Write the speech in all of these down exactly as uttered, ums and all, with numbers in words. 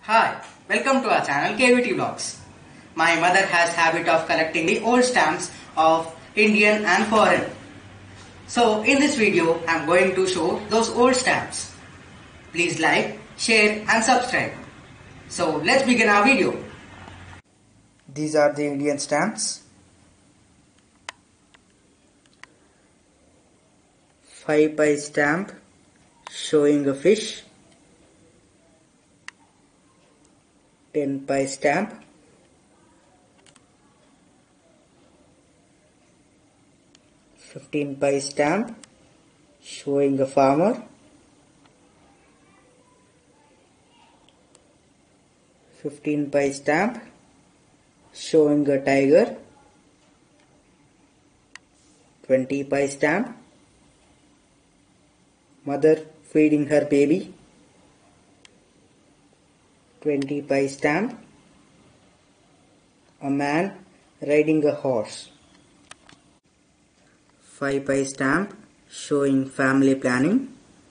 Hi, welcome to our channel K V T Vlogs. My mother has habit of collecting the old stamps of Indian and foreign. So in this video, I am going to show those old stamps. Please like, share and subscribe. So let's begin our video. These are the Indian stamps. five pi stamp showing a fish. ten pi stamp. fifteen pi stamp showing a farmer. fifteen pi stamp showing a tiger. twenty pi stamp mother feeding her baby. twenty pi stamp a man riding a horse. five pi stamp showing family planning.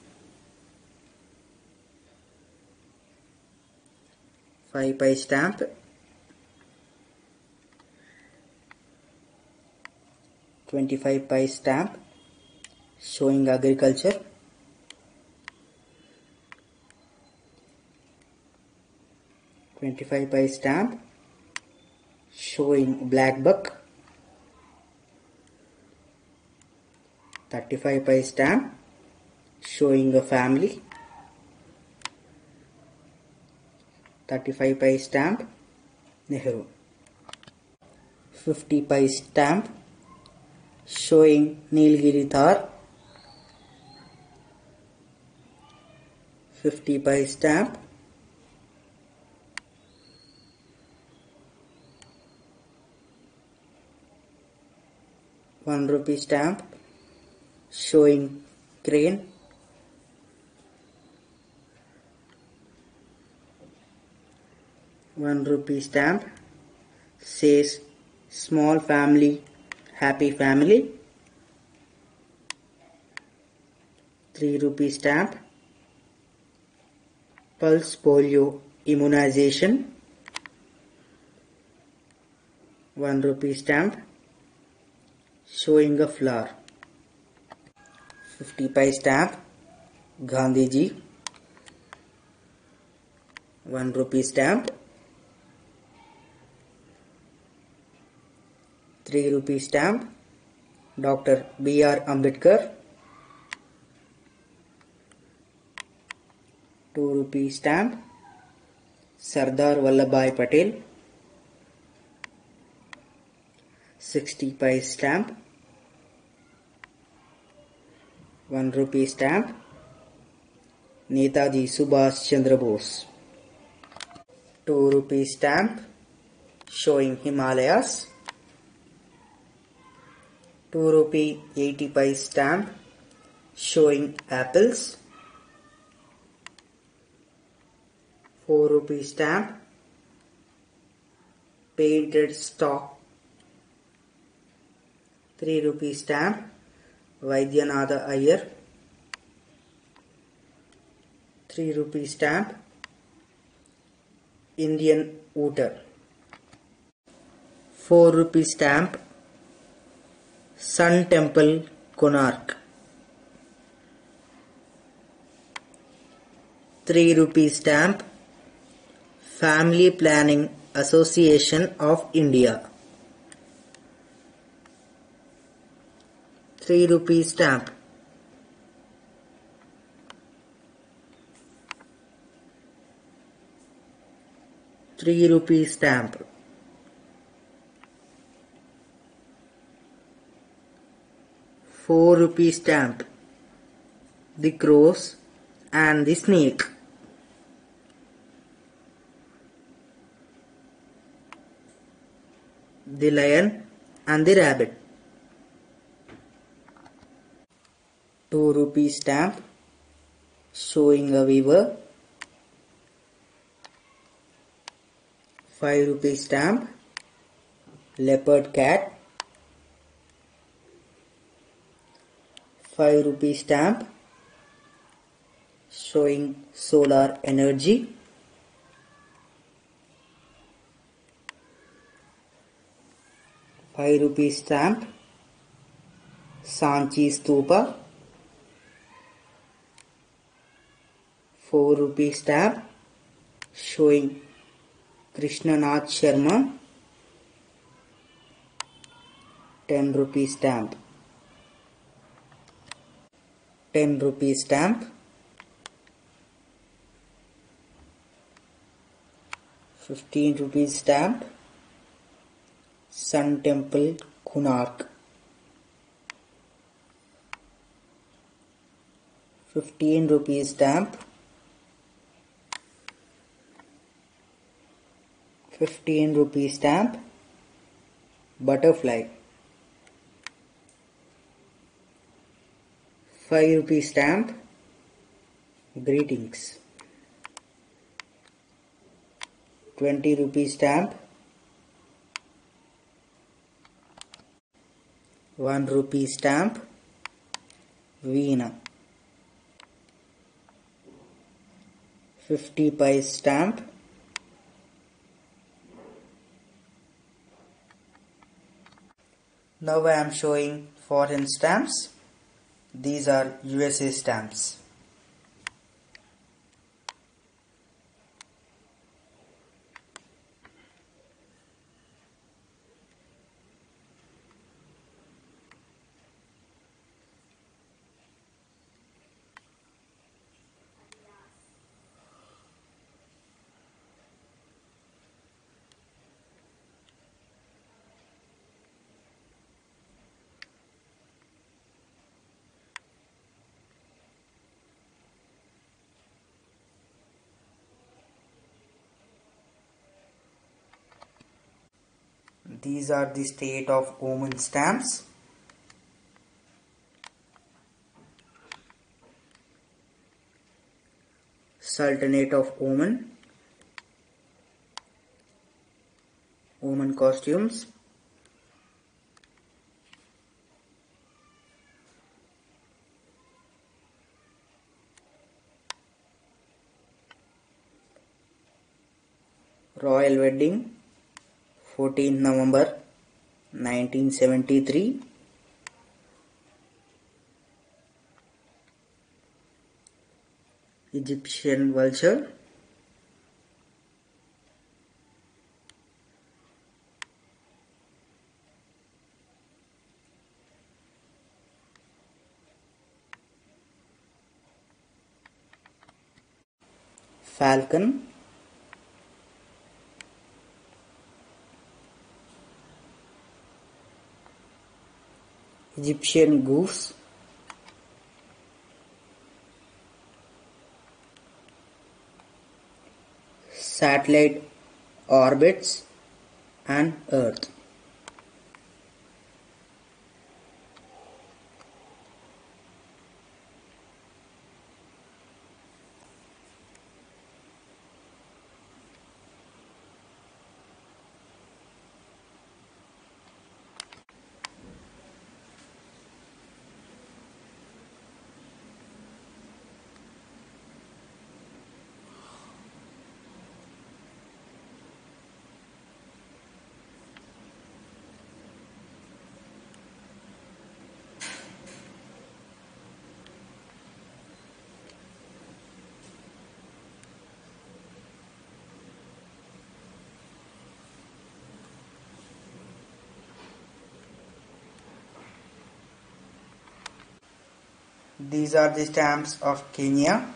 five pi stamp twenty-five pi stamp showing agriculture. twenty-five pi stamp showing black buck. thirty-five pi stamp showing a family. thirty-five pi stamp Nehru. fifty pi stamp showing Nilgiri Thar. fifty pi stamp one rupee stamp showing crane. one rupee stamp says small family, happy family. three rupee stamp pulse polio immunization. one rupee stamp showing a flower. fifty pi stamp Gandhiji. one rupee stamp three rupee stamp Doctor B R Ambedkar. two rupee stamp Sardar Vallabhbhai Patel. sixty pi stamp one rupee stamp Netaji Subhash Chandra Bose. two rupee stamp showing Himalayas. two rupee eighty pi stamp showing apples. four rupee stamp painted stock. three rupee stamp Vaidyanatha Iyer. three rupee stamp Indian Ooter. four rupee stamp Sun Temple Konark. three rupee stamp Family Planning Association of India. three rupee stamp three rupee stamp four rupee stamp the crows and the snake. the lion and the rabbit. two rupee stamp showing a weaver. five rupee stamp leopard cat. five rupee stamp showing solar energy. five rupee stamp, Sanchi Stupa, four rupee stamp showing Krishnanath Sharma, ten rupee stamp, ten rupee stamp, fifteen rupee stamp, Sun Temple Konark, fifteen rupee stamp, fifteen rupee stamp, Butterfly, five rupee stamp, Greetings, twenty rupee stamp, one rupee stamp, Veena, fifty paise stamp, now I am showing foreign stamps. These are U S A stamps. These are the state of Oman stamps. Sultanate of Oman, Oman costumes, Royal Wedding, fourteenth November nineteen seventy-three, Egyptian vulture, falcon, Egyptian goose, satellite orbits and Earth. These are the stamps of Kenya.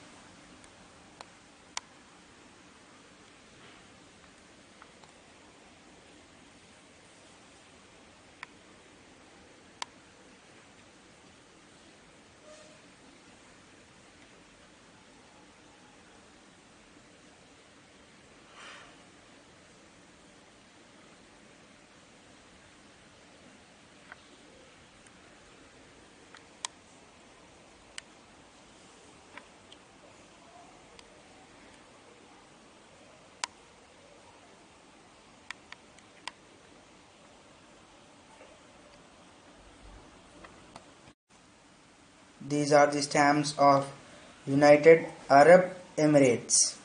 These are the stamps of United Arab Emirates.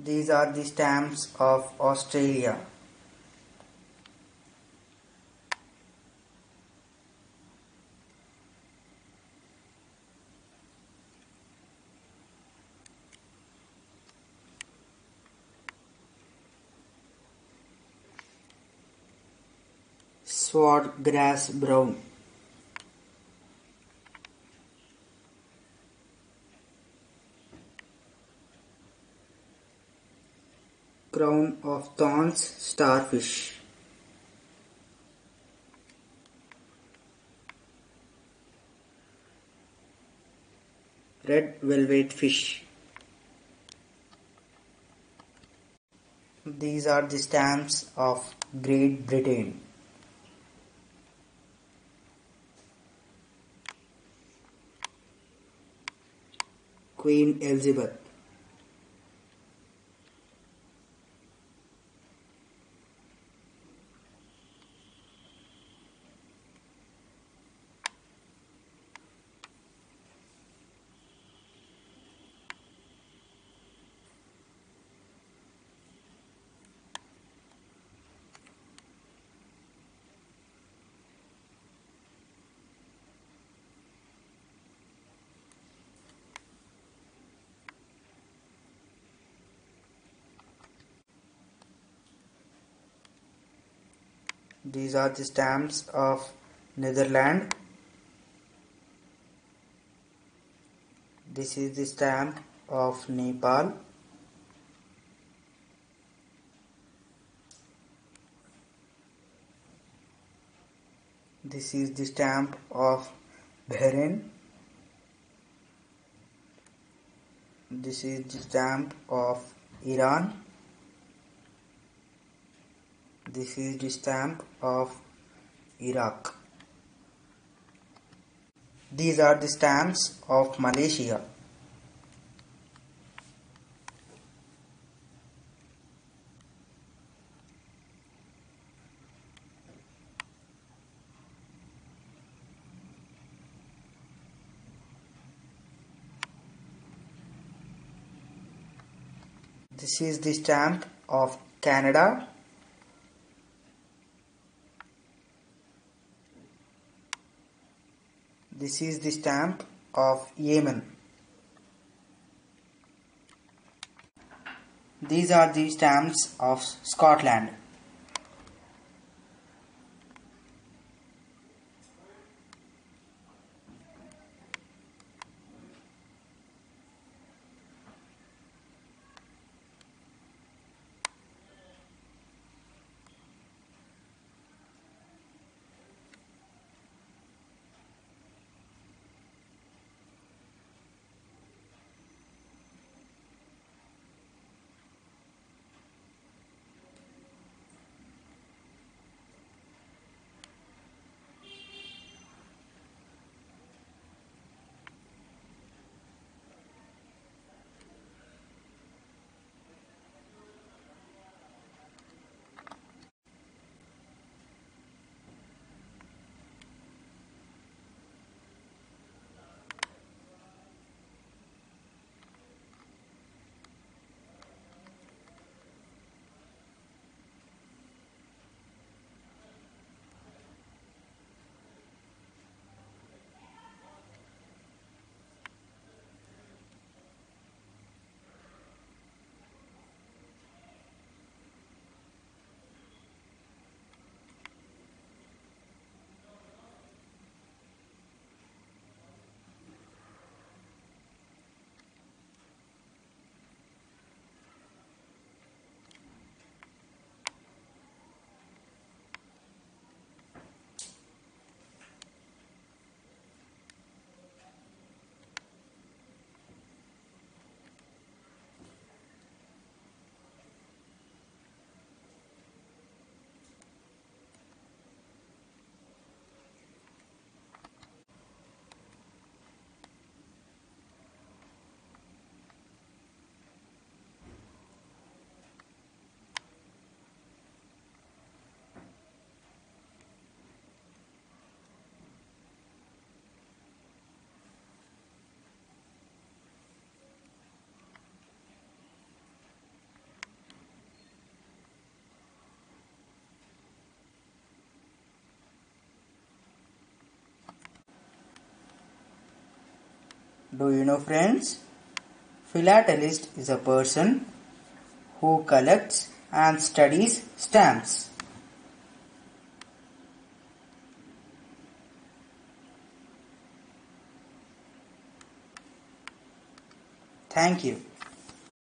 These are the stamps of Australia. Swordgrass brown. Crown of thorns starfish. Red velvet fish. These are the stamps of Great Britain. Queen Elizabeth. These are the stamps of Netherlands. This is the stamp of Nepal. This is the stamp of Bahrain. This is the stamp of Iran. This is the stamp of Iraq. These are the stamps of Malaysia. This is the stamp of Canada. This is the stamp of Yemen. These are the stamps of Scotland. Do you know, friends? Philatelist is a person who collects and studies stamps. Thank you.